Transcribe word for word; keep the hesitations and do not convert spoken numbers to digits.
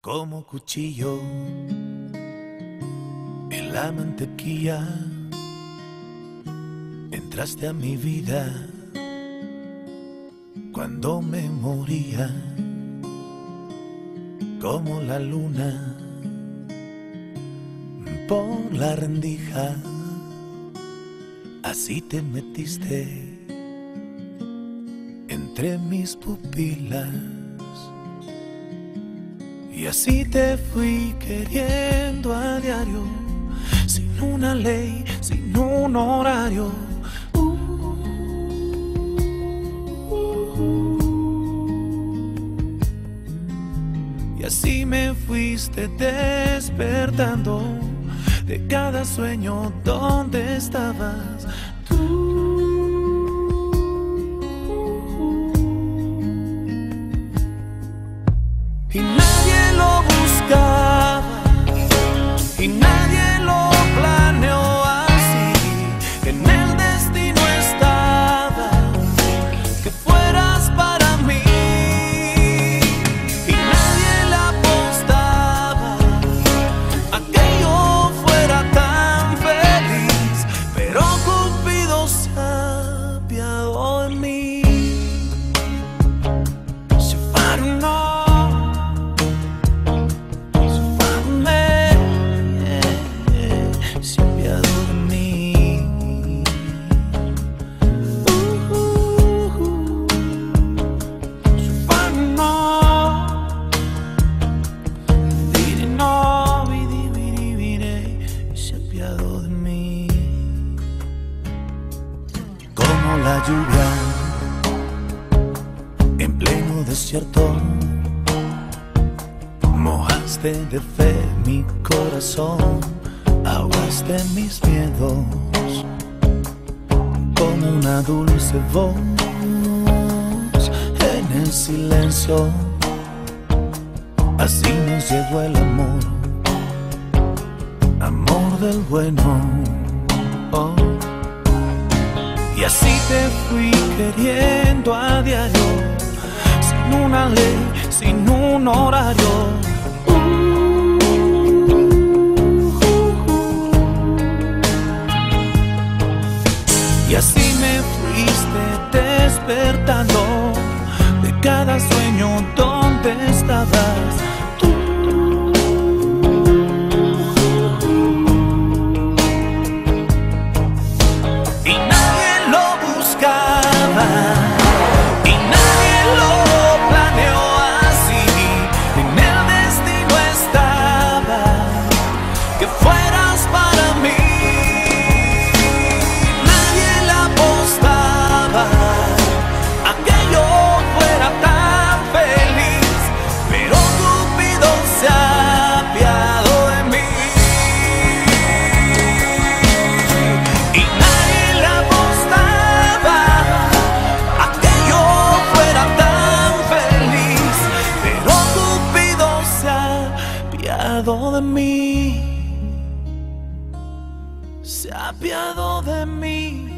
Como cuchillo en la mantequilla, entraste a mi vida cuando me moría. Como la luna por la rendija, así te metiste entre mis pupilas. Y así te fui queriendo a diario, sin una ley, sin un horario. Uh, uh, uh. Y así me fuiste despertando de cada sueño donde estabas tú. Y nadie lo buscaba, y nadie lo planeó así. En el destino estaba que fueras para mí, y nadie le apostaba a que yo fuera tan feliz, pero Cupido se ha apiadado de mí. Se paró. De mí, como la lluvia en pleno desierto, mojaste de fe mi corazón, ahogaste mis miedos, como una dulce voz en el silencio. Así nos llegó el amor, amor del bueno, oh. Y así te fui queriendo a diario, sin una ley, sin un horario. Uh, uh, uh. Y así me fuiste despertando de cada sueño donde estabas tú. Y nadie lo planeó así. En el destino estaba que fueras para mí. Nadie le apostaba a que yo fuera tan feliz, pero Cupido se ha apiadado de mí. Y nadie le apostaba de mí, se ha apiadado de mí.